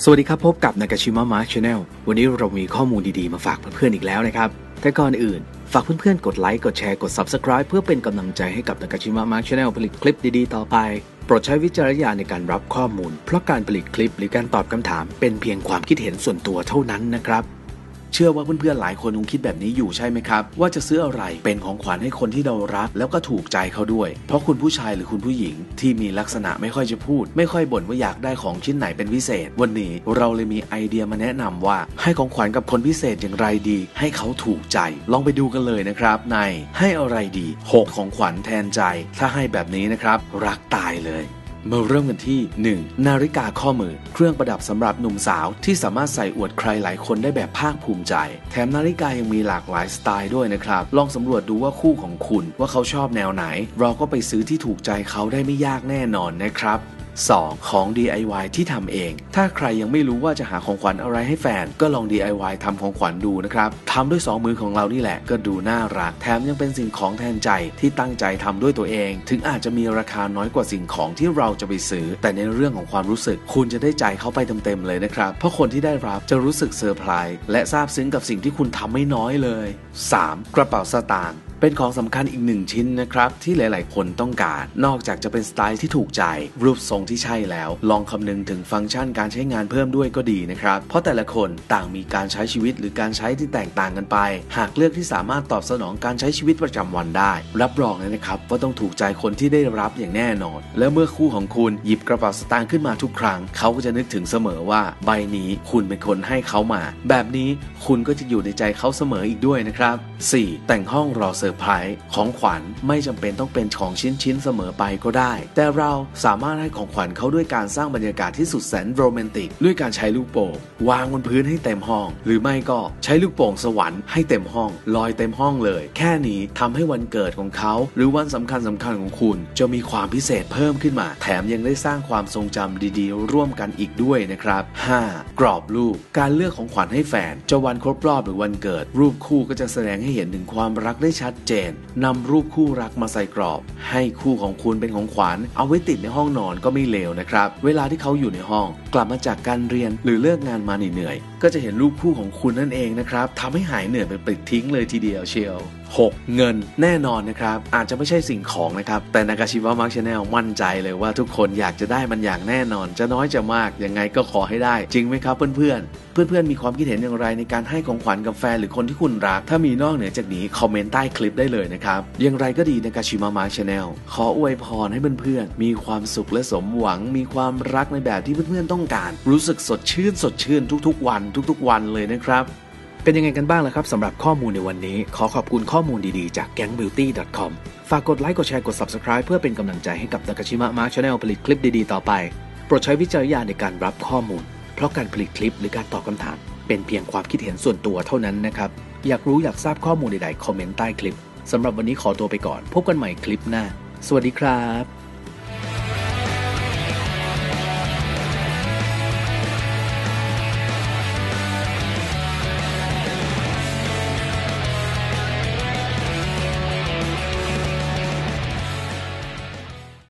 สวัสดีครับพบกับ Nakashima Mark Channel วันนี้เรามีข้อมูลดีๆมาฝากเพื่อนๆอีกแล้วนะครับแต่ก่อนอื่นฝากเพื่อนๆกดไลค์กดแชร์กด Subscribe เพื่อเป็นกำลังใจให้กับ Nakashima Mark Channel ผลิตคลิปดีๆต่อไปโปรดใช้วิจารณญาณในการรับข้อมูลเพราะการผลิตคลิปหรือการตอบคำถามเป็นเพียงความคิดเห็นส่วนตัวเท่านั้นนะครับเชื่อว่าเพื่อนๆหลายคนคงคิดแบบนี้อยู่ใช่ไหมครับว่าจะซื้ออะไรเป็นของขวัญให้คนที่เรารักแล้วก็ถูกใจเขาด้วยเพราะคุณผู้ชายหรือคุณผู้หญิงที่มีลักษณะไม่ค่อยจะพูดไม่ค่อยบ่นว่าอยากได้ของชิ้นไหนเป็นพิเศษวันนี้เราเลยมีไอเดียมาแนะนำว่าให้ของขวัญกับคนพิเศษอย่างไรดีให้เขาถูกใจลองไปดูกันเลยนะครับในให้อะไรดี6ของขวัญแทนใจถ้าให้แบบนี้นะครับรักตายเลยมาเริ่มกันที่ 1. นาฬิกาข้อมือเครื่องประดับสำหรับหนุ่มสาวที่สามารถใส่อวดใครหลายคนได้แบบภาคภูมิใจแถมนาฬิกายังมีหลากหลายสไตล์ด้วยนะครับลองสำรวจดูว่าคู่ของคุณว่าเขาชอบแนวไหนเราก็ไปซื้อที่ถูกใจเขาได้ไม่ยากแน่นอนนะครับ2. ของ DIY ที่ทำเองถ้าใครยังไม่รู้ว่าจะหาของขวัญอะไรให้แฟนก็ลอง DIY ทำของขวัญดูนะครับทำด้วย2 มือของเรานี่แหละก็ดูน่ารักแถมยังเป็นสิ่งของแทนใจที่ตั้งใจทำด้วยตัวเองถึงอาจจะมีราคาน้อยกว่าสิ่งของที่เราจะไปซื้อแต่ในเรื่องของความรู้สึกคุณจะได้ใจเขาไปเต็มๆเลยนะครับเพราะคนที่ได้รับจะรู้สึกเซอร์ไพรส์และซาบซึ้งกับสิ่งที่คุณทำไม่น้อยเลย 3. กระเป๋าสตางค์เป็นของสำคัญอีก1ชิ้นนะครับที่หลายๆคนต้องการนอกจากจะเป็นสไตล์ที่ถูกใจรูปทรงที่ใช่แล้วลองคำนึงถึงฟังก์ชันการใช้งานเพิ่มด้วยก็ดีนะครับเพราะแต่ละคนต่างมีการใช้ชีวิตหรือการใช้ที่แตกต่างกันไปหากเลือกที่สามารถตอบสนองการใช้ชีวิตประจำวันได้รับรองเลยนะครับว่าต้องถูกใจคนที่ได้รับอย่างแน่นอนและเมื่อคู่ของคุณหยิบกระเป๋าสตางค์ขึ้นมาทุกครั้งเขาก็จะนึกถึงเสมอว่าใบนี้คุณเป็นคนให้เขามาแบบนี้คุณก็จะอยู่ในใจเขาเสมออีกด้วยนะครับ 4. แต่งห้องรอเซอร์ไพรส์ของขวัญไม่จำเป็นต้องเป็นของชิ้นเสมอไปก็ได้แต่เราสามารถให้ของขวัญเขาด้วยการสร้างบรรยากาศที่สุดแสนโรแมนติกด้วยการใช้ลูกโป่งวางบนพื้นให้เต็มห้องหรือไม่ก็ใช้ลูกโป่งสวรรค์ให้เต็มห้องลอยเต็มห้องเลยแค่นี้ทำให้วันเกิดของเขาหรือวันสำคัญของคุณจะมีความพิเศษเพิ่มขึ้นมาแถมยังได้สร้างความทรงจำดีๆร่วมกันอีกด้วยนะครับ 5. กรอบรูปการเลือกของขวัญให้แฟนจะวันครบรอบหรือวันเกิดรูปคู่ก็จะแสดงให้เห็นถึงความรักได้ชัดเจนนำรูปคู่รักมาใส่กรอบให้คู่ของคุณเป็นของขวัญเอาไว้ติดในห้องนอนก็ไม่เลวนะครับเวลาที่เขาอยู่ในห้องกลับมาจากการเรียนหรือเลิกงานมาเหนื่อยก็จะเห็นรูปคู่ของคุณนั่นเองนะครับทำให้หายเหนื่อยไปปลิดทิ้งเลยทีเดียวเชียว 6. เงินแน่นอนนะครับอาจจะไม่ใช่สิ่งของนะครับแต่Nakashima Mark Channelมั่นใจเลยว่าทุกคนอยากจะได้มันอย่างแน่นอนจะน้อยจะมากยังไงก็ขอให้ได้จริงไหมครับเพื่อนมีความคิดเห็นอย่างไรในการให้ของขวัญกับแฟนหรือคนที่คุณรักถ้ามีนอกเหนือจากนี้คอมเมนต์ใต้คลิปได้เลยนะครับอย่างไรก็ดีNakashima Mark Channelขออวยพรให้เพื่อนมีความสุขและสมหวังมีความรักในแบบที่เพื่อนๆต้องการรู้สึกสดชื่นทุกๆวันเลยนะครับเป็นยังไงกันบ้างล่ะครับสำหรับข้อมูลในวันนี้ขอขอบคุณข้อมูลดีๆจาก gangbeauty.com ฝากกดไลค์กดแชร์กด Subscribe เพื่อเป็นกำลังใจให้กับ Nakashima Mark Channel ผลิตคลิปดีๆต่อไปโปรดใช้วิจารณญาณในการรับข้อมูลเพราะการผลิตคลิปหรือการตอบคำถามเป็นเพียงความคิดเห็นส่วนตัวเท่านั้นนะครับอยากรู้อยากทราบข้อมูลใดๆคอมเมนต์ใต้คลิปสำหรับวันนี้ขอตัวไปก่อนพบกันใหม่คลิปหน้าสวัสดีครับ